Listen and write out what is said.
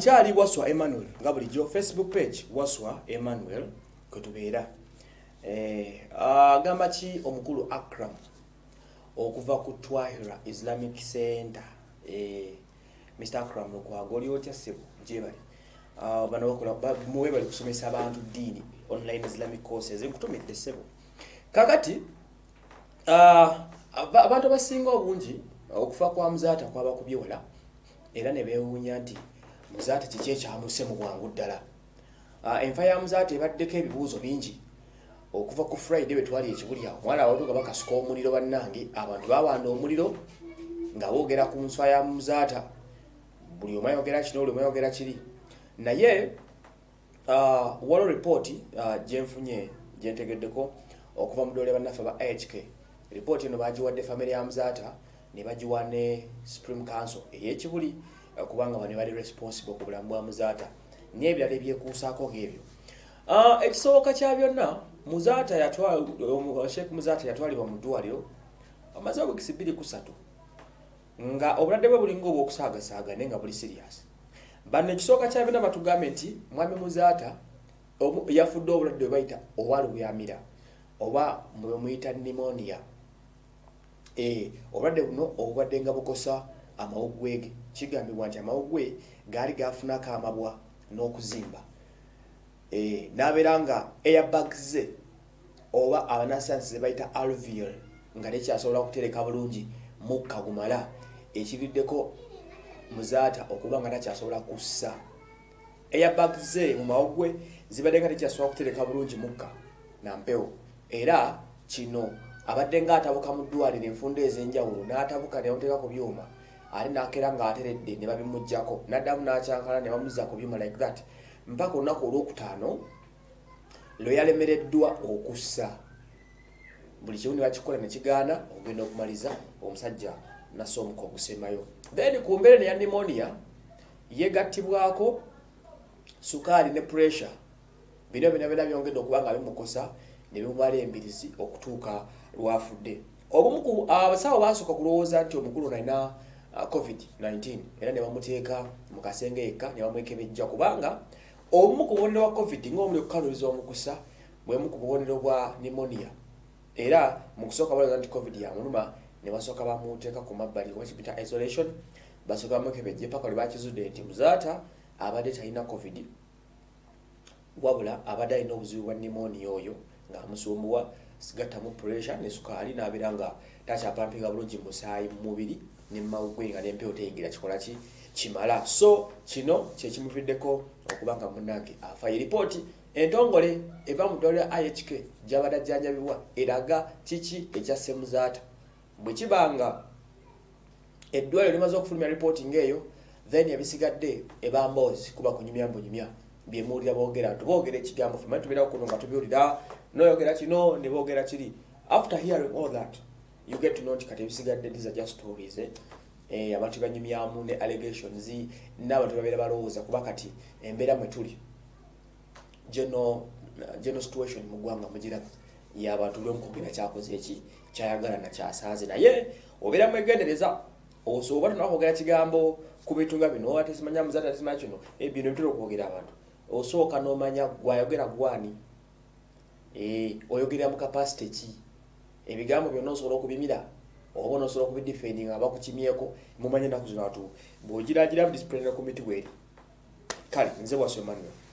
nkyali Waswa Emmanuel nga bulijjo Facebook page Waswa Emmanuel kwetubeera. Agamba ki omukulu Akram okuva ku Twahira Islamic Center. Mr. Akram Lukwago oli otya ssebo gyebali. Bano bakola muwe bali kusomesa abantu ddiini online Islamic courses nkutumidde ssebo. Kakati abantu basinga obungi okufa kwa Muzaata kwaba kubyola era ne beewuunya nti Muzaata kiki ekyamuse mu bwangu ddala. Enfa ya Muzaata ebaddeko ebibuuzo bingi okuva ku Friday bwe twali ekibuli awo mwana watuuka bakasuka omuliro bannange abantu bawanda omuliro nga boogera ku nfa ya Muzaata buli omu ayogera kino buli omu ayogera kiri naye waliwo ripooti gyenfunye gyentegeddeko okuva mu dole bannaffe ba HK. Ripooti eno bagiwadde family ya Muzaata ne bagiwa ne Supreme Council ey'ekibuli kubanga bano bali responsible ku bulamu bwa Muzaata n'ebirala ebyekuusaako ng'ebyo. Ekisooka kya byonna Muzaata Sheikh Muzaata yatwalibwa mu ddwaliro amaze wiiki 2-3 nga obulwadde bwe bulinga obw'okusaagasaaga naye nga buli serious. Bano ekisooka kya byonna batugambe nti mwami Muzaata yafudde obulwadde bwe bayita owalubwamira oba mwe muyita pneumonia. Obulwadde buno obubadde nga bukosa amawuggwe ge. Kigambibwa nti amawuggwe gaali gafunako amabwa n'okuzimba. N'abeera nga airbags ze oba abanasayansi ze bayita alveoli nga tekyasobola kutereka bulungi mukka gumala ekiriddeko Muzaata okuba nga takyasobola kussa. Airbags ze mu mawuggwe zibadde nga tekyasobola kutereka bulungi mukka na mpewo era kino abadde nga atabuka mu ddwaliro enfunda ez'enjawulo n'atabuka ne bamuteeka ku byuma ate n'akeera ng'ateredde ne babimuggyako n'addamu n'akyankala ne bamuzza ku byuma like that mpaka olunaku olwokutaano lwe yalemereddwa okussa. Buli kimu ne bakikola ne kigaana okugenda okumaliza omusajja nassa omuka ogusembayo. Then ku mbeera ne ya pneumonia yegattibwako sukaali ne pressure. Bino byonna byongedde okuba nga bimukosa ne bimumala embirizi okutuuka lwafudde. Obumu ku abasawo basooka kulowooza nti omukulu alina COVID-19 era ne bamuteeka mu kasenge yekka ne bamwekebejja kubanga obumu ku bubonero bwa COVID ng'omuli okukaluuliza omukusa bwemu ku bubonero bwa pneumonia era mu kusooka balowooza nti COVID yamuluma ne basooka bamuteeka ku mabbali kuba kiyitibwa isolation basooka bamwekebejja paka lwe bakizudde nti Muzaata abadde talina COVID wabula abadde alina obuzibu bwa pneumonia oyo ng'amusumbuwa sigattamu pressure ne sukaali n'abeera nga takyapampinga bulungi mu musaayi mu mubiri ne mawuggwe nga n'empewo teyingira kikola ki kimala. So kino kye kimuviddeko okuba nga munnange afa. Ripooti entongole eva mu ddwaliro IHK gy'abadde ajjanjabibwa eraga kiki ekyasse Muzaata. Bwe kibanga eddwaliro limaze okufulumya ripooti ng'eyo then ebisigadde ebamboozi kuba kunyumya mbunyumya byemuwulira boogera tuboogera ekigambo ffe mani tubeerawo kuno nga tubiwulira noyogera kino ne boogera kiri. After hearing all that you get to know nti kati ebisigadde these are just stories. Abantu banyumyamu ne allegations n'abantu babeera balowooza kuba kati embeera mwe tuli general situation mu ggwanga mugiraba y'abantu lw'omukwogera kyakoze eki kyayagala na kyasaaze naye obeera mwegendereza osobola tunakwogera kigambo ku bintu nga bino ate simanya Muzaata ate simanya kino bino bitera okwogera abantu osooka n'omanya gwayogera gwani oyogera mu kapasite ki ebigambo byonna osobola okubimira oba nosobola okubidefendi nga bakukimyeko mumanye ennaku zino atu bw'ogiragira mu disciplinary committee bweri. Kale nze Waswa Emmanuel.